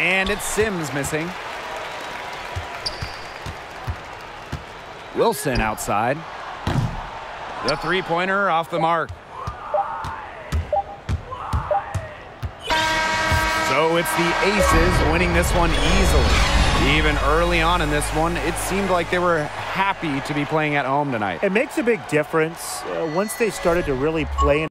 And it's Sims missing. Wilson outside. The three-pointer off the mark. So it's the Aces winning this one easily. Even early on in this one, it seemed like they were happy to be playing at home tonight. It makes a big difference once they started to really play in